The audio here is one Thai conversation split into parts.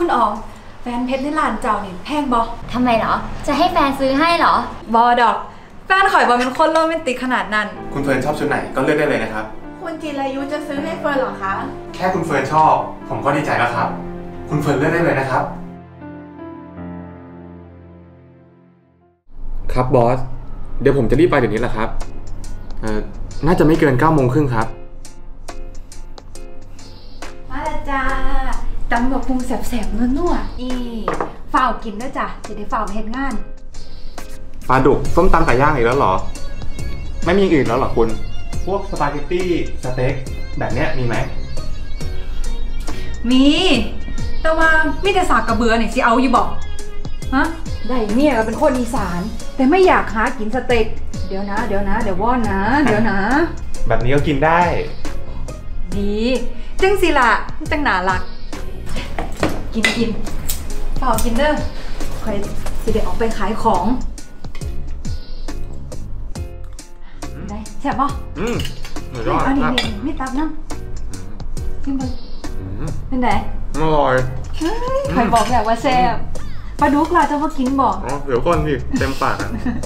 คุณอ๋อมแฟนเพชรในร้านเจ้านี่แพงบอทำไมเหรอจะให้แฟนซื้อให้เหรอบอดอกแฟนข่อยบอเป็นคนโรแมนติกขนาดนั้นคุณเฟิร์นชอบชุดไหนก็เลือกได้เลยนะครับคุณจิรายุจะซื้อให้เฟิร์นเหรอคะแค่คุณเฟิร์นชอบผมก็ดีใจแล้วครับคุณเฟิร์นเลือกได้เลยนะครับครับบอสเดี๋ยวผมจะรีบไปเดี๋ยวนี้แหละครับน่าจะไม่เกิน9:30ครับมาแล้วจ้าตำบักหุ่งแสบๆนัวๆฝ่าวกินด้วยจ้ะจะได้ฝ่าวไปเฮ็ดงานปลาดุกส้มตำไก่ย่างอีกแล้วเหรอไม่มีอย่างอื่นแล้วเหรอคุณพวกสปาเกตตี้สเต็กแบบเนี้ยมีไหมมีแต่ว่ามีแต่สากกระเบือนี่สิเอาอยู่บอกฮะได้เมียก็เป็นคนอีสานแต่ไม่อยากหากินสเต็กเดี๋ยวนะเดี๋ยวว่อนนะเดี๋ยวนะแบบนี้ก็กินได้ดีจังสิล่ะจังหนาลักกินเปล่ากินเด้อคอยสิเดี๋ยวออกไปขายของได้แซ่บป่ะหนูยอดอันนี้ไม่ตับนะกินไปเป็นไงอร่อยใครบอกแบบว่าแซ่บปลาดุกล่ะจะมากินบอกเดี๋ยวก่อนดิเต็มปากอ่ะ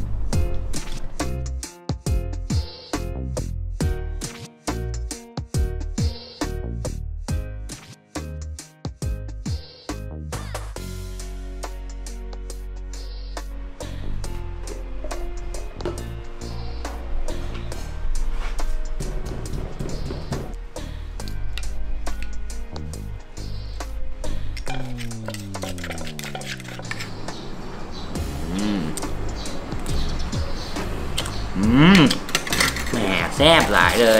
แหมแซ่บหลายเลย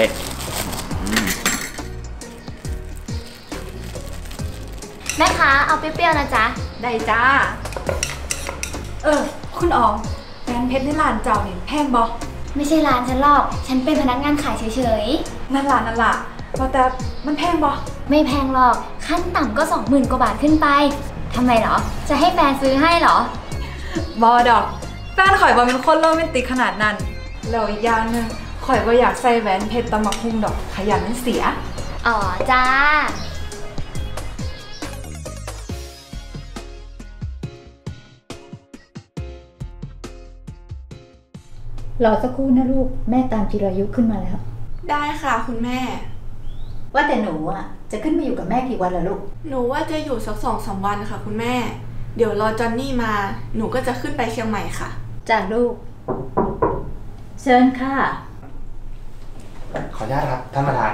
แม่ค้าเอาเปรี้ยวๆนะจ๊ะได้จ้าคุณอ๋อมแฟนเพชรในร้านเจ้านี่แพงบอไม่ใช่ร้านฉันหรอกฉันเป็นพนักงานขายเฉยๆนั่นล่ะว่าแต่มันแพงบอไม่แพงหรอกขั้นต่ำก็20,000 กว่าบาทขึ้นไปทำไมเหรอจะให้แฟนซื้อให้เหรอบอดอกแฟนข่อยบอเป็นคนโรแมนติกขนาดนั้นแล้วอีกอย่างนึงข่อยว่าอยากใส่แหวนเพชรตำบักหุ่งดอกขยันมันเสียอ๋อจ้ารอสักครู่นะลูกแม่ตามจิรายุขึ้นมาแล้วได้ค่ะคุณแม่ว่าแต่หนูจะขึ้นมาอยู่กับแม่กี่วันล่ะลูกหนูว่าจะอยู่สัก2-3 วันค่ะคุณแม่เดี๋ยวรอจอนนี่มาหนูก็จะขึ้นไปเชียงใหม่ค่ะจ้าลูกเชิญค่ะขออนุญาตครับท่านประธาน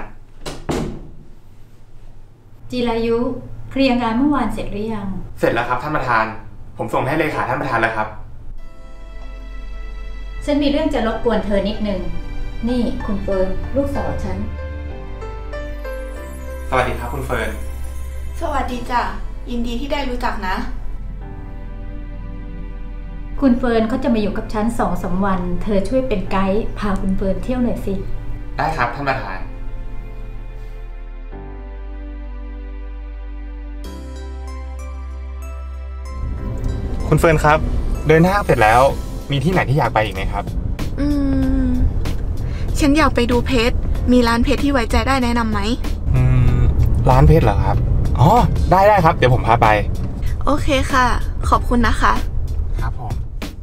จิรายุเคลียร์งานเมื่อวานเสร็จหรือยังเสร็จแล้วครับท่านประธานผมส่งให้เลขาท่านประธานแล้วครับฉันมีเรื่องจะรบกวนเธอนิดนึงนี่คุณเฟิร์นลูกสาวฉันสวัสดีครับคุณเฟิร์นสวัสดีจ้ะยินดีที่ได้รู้จักนะคุณเฟิร์นเขาจะมาอยู่กับฉัน2-3 วันเธอช่วยเป็นไกด์พาคุณเฟิร์นเที่ยวหน่อยสิได้ครับท่านประธานคุณเฟิร์นครับเดินห้างเสร็จแล้วมีที่ไหนที่อยากไปอีกไหมครับฉันอยากไปดูเพชรมีร้านเพชรที่ไว้ใจได้แนะนำไหมร้านเพชรเหรอครับอ๋อได้ครับเดี๋ยวผมพาไปโอเคค่ะขอบคุณนะคะครับผม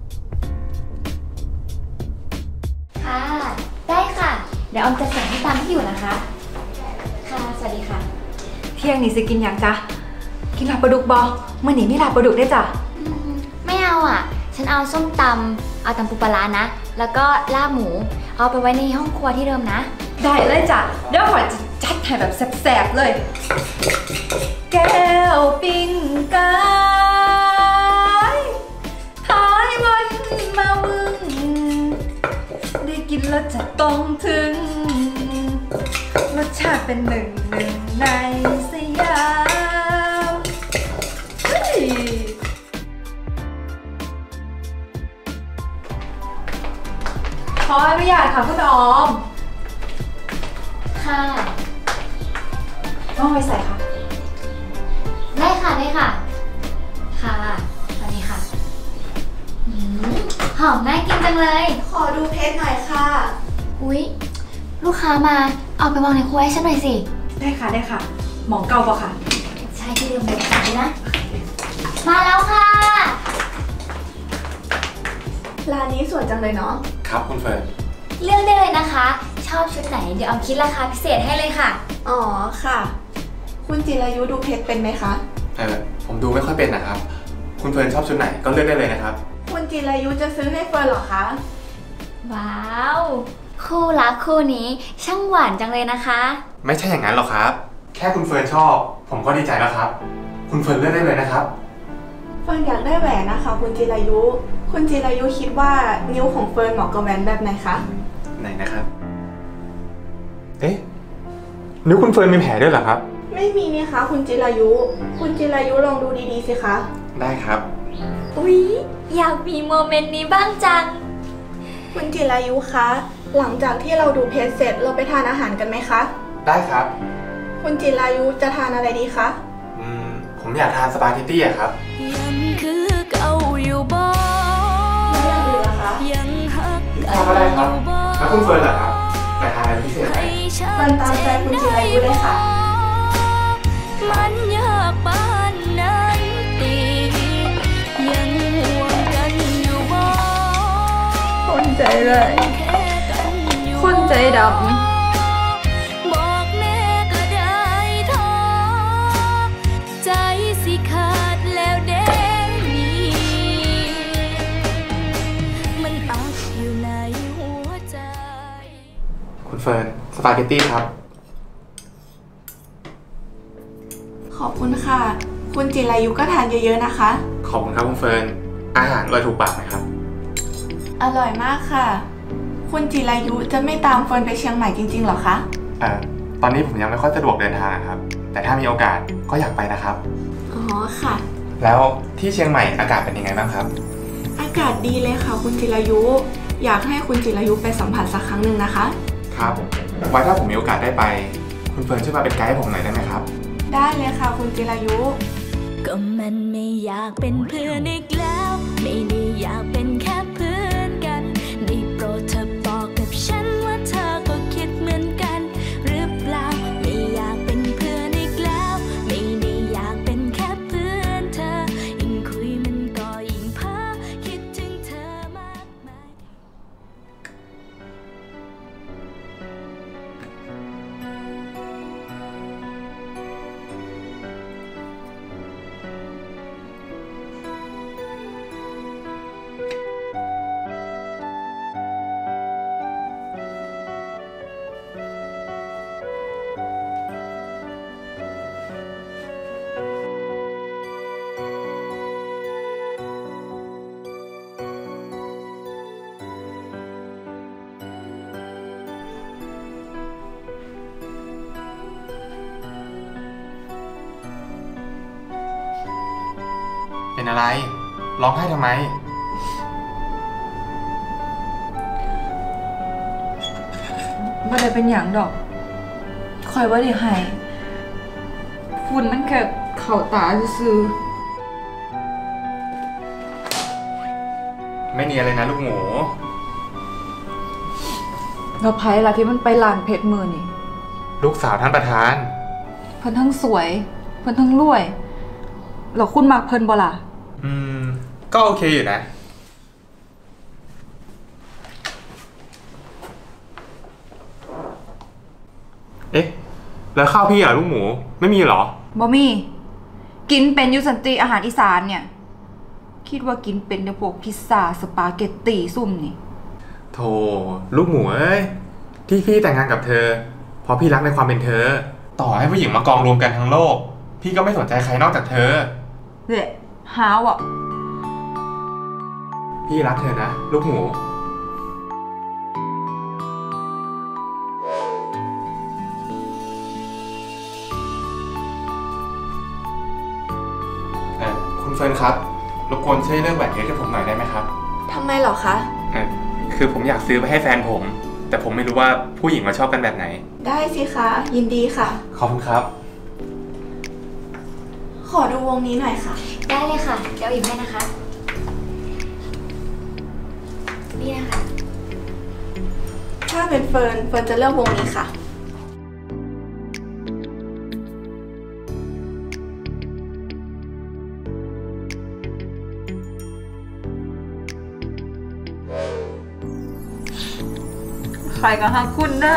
ค่ะได้ค่ะเดี๋ยวออมจะส่งให้ตามที่อยู่นะคะค่ะสวัสดีค่ะเที่ยงนี้สิกินอย่างจ๊ะกินลาบปลาดุกบอเมื่อนี้ไม่ลาบปลาดุกได้จ้ะไม่เอาฉันเอาส้มตำเอาตำปูปลานะแล้วก็ลาบหมูเอาไปไว้ในห้องครัวที่เดิมนะได้เลยจ้ะเดี๋ยวขอจัดให้แบบแซ่บๆเลยแก้วปิ้งไก่ท้ายวันมามึงได้กินแล้วจะต้องถึงรสชาติเป็นหนึ่งในสยามขออนุญาตค่ะคุณออมค่ะต้องไปใส่ค่ะได้ค่ะค่ะสวัสดีค่ะหอมน่ากินจังเลยขอดูเพชรหน่อยค่ะอุ๊ยลูกค้ามาเอาไปวางในครัวให้ฉันหน่อยสิได้ค่ะหมองเก่าปะค่ะใช่ที่เดิมเลยนะนี้สวยจังเลยเนาะครับคุณเฟิร์นเลือกได้เลยนะคะ ชอบชุดไหนเดี๋ยวออมคิดราคาพิเศษให้เลยค่ะอ๋อค่ะ คุณจิรายุดูเพชรเป็นไหมคะผมดูไม่ค่อยเป็นนะครับ คุณเฟิร์นชอบชุดไหนก็เลือกได้เลยนะครับคุณจิรายุจะซื้อให้เฟิร์นเหรอคะว้าว คู่รักคู่นี้ช่างหวานจังเลยนะคะไม่ใช่อย่างนั้นหรอกครับ แค่คุณเฟิร์นชอบ ผมก็ดีใจแล้วครับ คุณเฟิร์นเลือกได้เลยนะครับเฟิร์นอยากได้แหวนนะคะคุณจิรายุ คุณจิรายุคิดว่านิ้วของเฟิร์นเหมาะกับแหวนแบบไหนคะไหนนะครับ เอ๊ะนิ้วคุณเฟิร์นมีแผลด้วยเหรอครับไม่มีนี่คะคุณจิรายุ คุณจิรายุลองดูดีๆสิคะได้ครับอุ๊ย อยากมีโมเมนต์นี้บ้างจังคุณจิรายุคะ หลังจากที่เราดูเพจเสร็จเราไปทานอาหารกันไหมคะได้ครับคุณจิรายุจะทานอะไรดีคะผมอยากทานสปาเกตตี้อะครับยังคือเก่าอยู่บ่ไม่อยากดูนะคะยังฮักทานก็ได้ครับ แล้วคุณเฟิร์นล่ะครับอยากทานอะไรพิเศษไหมเฟิร์นตามใจคุณจิรายุเลยค่ะมันยากปานนั้นตียังห่วงกันอยู่บ่คนใจเลยแค่กันอยู่คนใจดบอกแน่ก็ได้ท้อใจสิขาดแล้วเด้นี่มันอักอยู่ในหัวใจคุณเฟิร์นสปาเกตตี้ครับขอบคุณค่ะ คุณจิรายุก็ทานเยอะๆนะคะขอบคุณครับคุณเฟิร์น อาหารอร่อยถูกปากไหมครับอร่อยมากค่ะ คุณจิรายุจะไม่ตามเฟิร์นไปเชียงใหม่จริงๆหรอคะตอนนี้ผมยังไม่ค่อยสะดวกเดินทางครับ แต่ถ้ามีโอกาสก็อยากไปนะครับอ๋อค่ะแล้วที่เชียงใหม่อากาศเป็นยังไงบ้างครับอากาศดีเลยค่ะ คุณจิรายุ อยากให้คุณจิรายุไปสัมผัสสักครั้งหนึ่งนะคะครับ ไว้ถ้าผมมีโอกาสได้ไป คุณเฟิร์นช่วยมาเป็นไกด์ให้ผมหน่อยได้ไหมครับได้เลยค่ะ คุณจิรายุก็มันไม่อยากเป็นเพื่อนอีกแล้ว ไม่ได้อยากเป็นแค่เพื่อนกันได้โปรดเธอบอกกับฉันว่าเธอก็คิดเหมือนกันหรือเปล่าไม่อยากเป็นเพื่อนอีกแล้วไม่ได้อยากเป็นแค่เพื่อนเธอยิ่งคุยมันก็ยิ่งเพ้อคิดถึงเธอมากมายเป็นอะไร ร้องไห้ทำไมำไม่ได้เป็นอย่างดอกคอยว่าได้หายฝุ่นมันแค่เข่าตาซื่อไม่มีอะไรนะลูกหมูเราไพ่ละที่มันไปลานเพชรมือนี่ลูกสาวท่านประธานเพิ่นทั้งสวย เพิ่นทั้งรวยแล้วคุณมักเพิ่นบ่ล่ะก็โอเคอยู่นะ เอ๊ะ แล้วข้าวพี่ลูกหมู ไม่มีเหรอบ่มี กินเป็นอยู่สันติอาหารอีสานเนี่ย คิดว่ากินเป็นในพวกพิซซ่าสปาเกตตีซุ่มนี่โธ่ลูกหมูเอ้ย ที่พี่แต่งงานกับเธอ เพราะพี่รักในความเป็นเธอ ต่อให้ผู้หญิงมากองรวมกันทั้งโลก พี่ก็ไม่สนใจใครนอกจากเธอเละหาวอ่ะพี่รักเธอนะ ลูกหมู คุณเฟิร์นครับ รบกวนช่วยเลือกแหวนเพชรให้ผมหน่อยได้ไหมครับทำไมเหรอคะคือผมอยากซื้อไปให้แฟนผม แต่ผมไม่รู้ว่าผู้หญิงมาชอบกันแบบไหนได้สิคะ ยินดีค่ะขอบคุณครับขอดูวงนี้หน่อยค่ะได้เลยค่ะ เดี๋ยวหยิบให้นะคะ นี่นะคะถ้าเป็นเฟิร์นจะเลือกวงนี้ค่ะครก็หาคุณนะ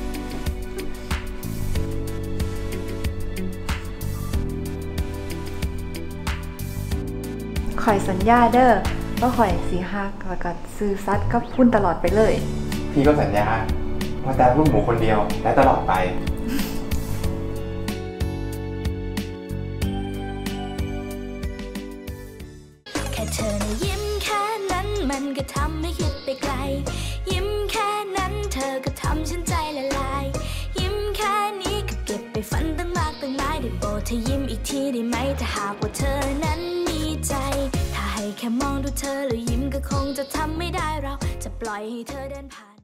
ข่อยสัญญาเด้อว่าข่อยสิฮักแล้วก็ซื่อสัตย์กับคุณตลอดไปเลยพี่ก็สัญญาว่าแต่ลูกหมูคนเดียวและตลอดไปแค่เธอนะยิ้มแค่นั้นมันก็ทำให้คิดไปไกลยิ้มแค่นั้นเธอก็ทำฉันใจละลายยิ้มแค่นี้ก็เก็บไปฝันตั้งมากตั้งหลายได้โปรดเธอยิ้มอีกทีได้ไหมถ้าหากว่าเธอนั้นมีใจถ้าให้แค่มองดูเธอแล้วยิ้มก็คงจะทำไม่ได้เราจะปล่อยให้เธอเดินผ่าน